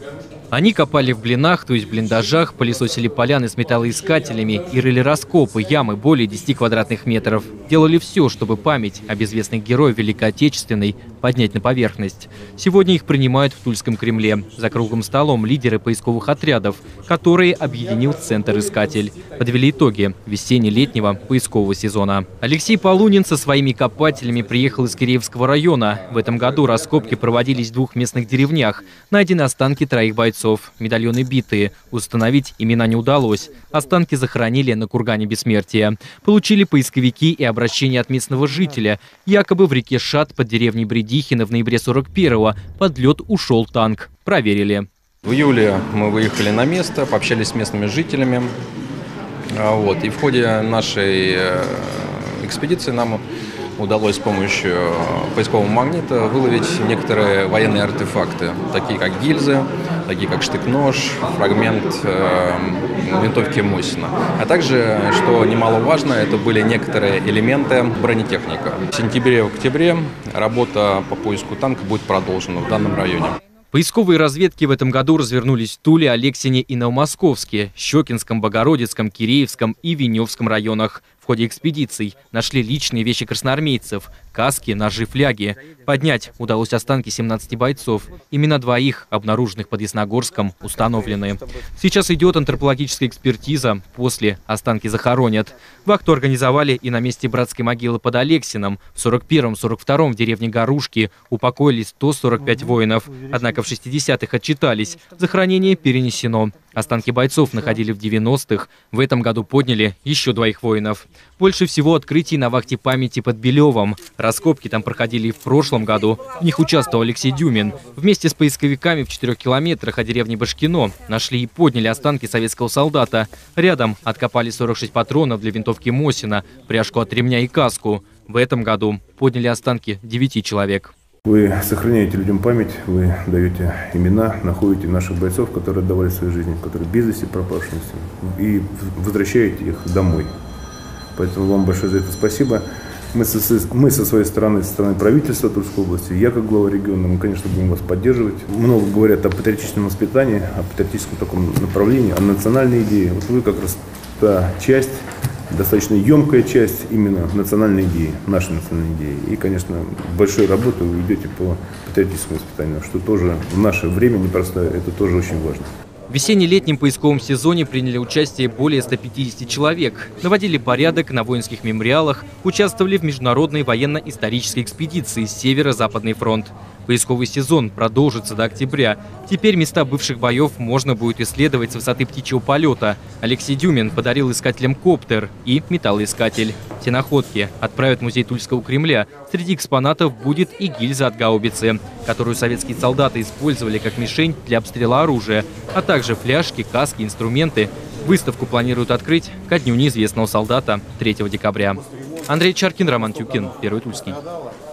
Они копали в блинах, то есть в блиндажах, пылесосили поляны с металлоискателями и рыли раскопы, ямы более 10 квадратных метров. Делали все, чтобы память о безвестных героях Великой Отечественной поднять на поверхность. Сегодня их принимают в Тульском Кремле. За круглым столом лидеры поисковых отрядов, которые объединил Центр «Искатель». Подвели итоги весенне-летнего поискового сезона. Алексей Полунин со своими копателями приехал из Киреевского района. В этом году раскопки проводились в двух местных деревнях. Найдены останки 3 бойцов. Медальоны битые. Установить имена не удалось. Останки захоронили на кургане бессмертия. Получили поисковики и обращение от местного жителя. Якобы в реке Шат под деревней Бредихино в ноябре 41-го под лед ушел танк. Проверили. В июле мы выехали на место, пообщались с местными жителями. И в ходе нашей экспедиции нам удалось с помощью поискового магнита выловить некоторые военные артефакты, такие как гильзы, такие как штык-нож, фрагмент винтовки Мосина. А также, что немаловажно, это были некоторые элементы бронетехника. В сентябре-октябре работа по поиску танка будет продолжена в данном районе. Поисковые разведки в этом году развернулись в Туле, Алексине и Новомосковске, Щекинском, Богородицком, Киреевском и Веневском районах. В ходе экспедиций нашли личные вещи красноармейцев – каски, ножи, фляги. Поднять удалось останки 17 бойцов. Имена 2 обнаруженных под Ясногорском, установлены. Сейчас идет антропологическая экспертиза. После останки захоронят. Вахту организовали и на месте братской могилы под Алексином. В 41-42 в деревне Гарушки упокоились 145 воинов. Однако в 60-х отчитались. Захоронение перенесено. Останки бойцов находили в 90-х. В этом году подняли еще 2 воинов. Больше всего открытий на вахте памяти под Белевом. Раскопки там проходили и в прошлом году. В них участвовал Алексей Дюмин. Вместе с поисковиками в 4 километрах от деревни Башкино нашли и подняли останки советского солдата. Рядом откопали 46 патронов для винтовки Мосина, пряжку от ремня и каску. В этом году подняли останки 9 человек. Вы сохраняете людям память, вы даете имена, находите наших бойцов, которые отдавали свою жизнь, которые без вести пропавшие, и возвращаете их домой. Поэтому вам большое за это спасибо. Мы со своей стороны, со стороны правительства Тульской области, я как глава региона, мы, конечно, будем вас поддерживать. Много говорят о патриотическом воспитании, о патриотическом таком направлении, о национальной идее. Вот вы как раз та часть, достаточно емкая часть именно национальной идеи, нашей национальной идеи. И, конечно, большой работы вы ведете по патриотическому воспитанию, что тоже в наше время непростое, это тоже очень важно. В весенне-летнем поисковом сезоне приняли участие более 150 человек. Наводили порядок на воинских мемориалах, участвовали в международной военно-исторической экспедиции «Северо-Западный фронт». Поисковый сезон продолжится до октября. Теперь места бывших боев можно будет исследовать с высоты птичьего полета. Алексей Дюмин подарил искателям коптер и металлоискатель. Все находки отправят в музей Тульского Кремля. Среди экспонатов будет и гильза от гаубицы, которую советские солдаты использовали как мишень для обстрела оружия, а также фляжки, каски, инструменты. Выставку планируют открыть ко Дню неизвестного солдата 3 декабря. Андрей Чаркин, Роман Тюкин, Первый Тульский.